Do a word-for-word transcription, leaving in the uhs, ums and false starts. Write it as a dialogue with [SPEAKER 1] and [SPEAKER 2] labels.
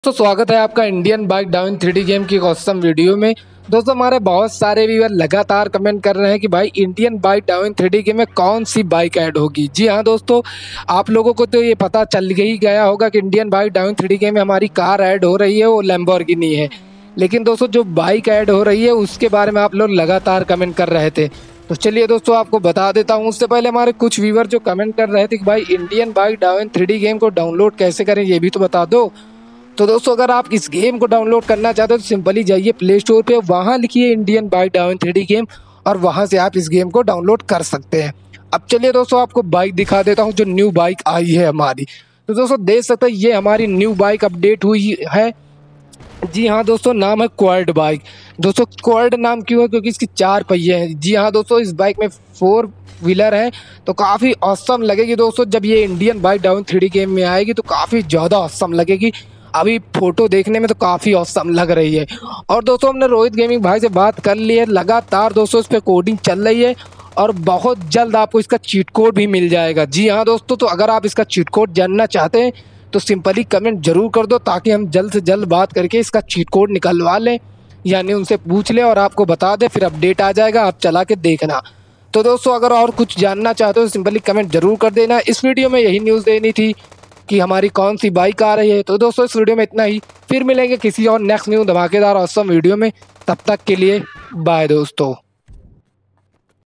[SPEAKER 1] तो स्वागत है आपका Indian bike down three D game की ऑसम वीडियो में। दोस्तों हमारे बहुत सारे व्यूअर लगातार कमेंट कर रहे हैं कि भाई Indian bike down three D game में कौन सी बाइक ऐड होगी। जी हाँ दोस्तों, आप लोगों को तो ये पता चल ही गया होगा कि Indian bike down three D game में हमारी कार ऐड हो रही है, वो लैम्बोर्गिनी है। लेकिन दोस्तों जो बाइक ऐड हो रही है उसके बारे में आप लोग लगातार कमेंट कर रहे थे, तो चलिए दोस्तों आपको बता देता हूँ। उससे पहले हमारे कुछ व्यूअर जो कमेंट कर रहे थे कि भाई Indian bike down three D game को डाउनलोड कैसे करें, ये भी तो बता दो। तो दोस्तों अगर आप इस गेम को डाउनलोड करना चाहते हो तो सिंपली जाइए प्ले स्टोर पे, वहाँ लिखिए Indian bike down three D game और वहाँ से आप इस गेम को डाउनलोड कर सकते हैं। अब चलिए दोस्तों आपको बाइक दिखा देता हूँ जो न्यू बाइक आई है हमारी। तो दोस्तों देख सकते हैं ये हमारी न्यू बाइक अपडेट हुई है। जी हाँ दोस्तों, नाम है क्वाड बाइक। दोस्तों क्वाड नाम क्यों है? क्योंकि इसकी चार पहिए हैं। जी हाँ दोस्तों, इस बाइक में फोर व्हीलर है तो काफ़ी ऑसम लगेगी दोस्तों। जब ये Indian bike down three D game में आएगी तो काफ़ी ज़्यादा ऑसम लगेगी। अभी फोटो देखने में तो काफ़ी औसम लग रही है। और दोस्तों हमने रोहित गेमिंग भाई से बात कर ली है, लगातार दोस्तों इस पर कोडिंग चल रही है और बहुत जल्द आपको इसका चीट कोड भी मिल जाएगा। जी हाँ दोस्तों, तो अगर आप इसका चीट कोड जानना चाहते हैं तो सिंपली कमेंट जरूर कर दो ताकि हम जल्द से जल्द बात करके इसका चीट कोड निकलवा लें, यानी उनसे पूछ लें और आपको बता दें। फिर अपडेट आ जाएगा, आप चला के देखना। तो दोस्तों अगर और कुछ जानना चाहते हो तो सिंपली कमेंट जरूर कर देना। इस वीडियो में यही न्यूज़ देनी थी कि हमारी कौन सी बाइक आ रही है। तो दोस्तों इस वीडियो में इतना ही, फिर मिलेंगे किसी और नेक्स्ट न्यू धमाकेदार ऑसम वीडियो में। तब तक के लिए बाय दोस्तों।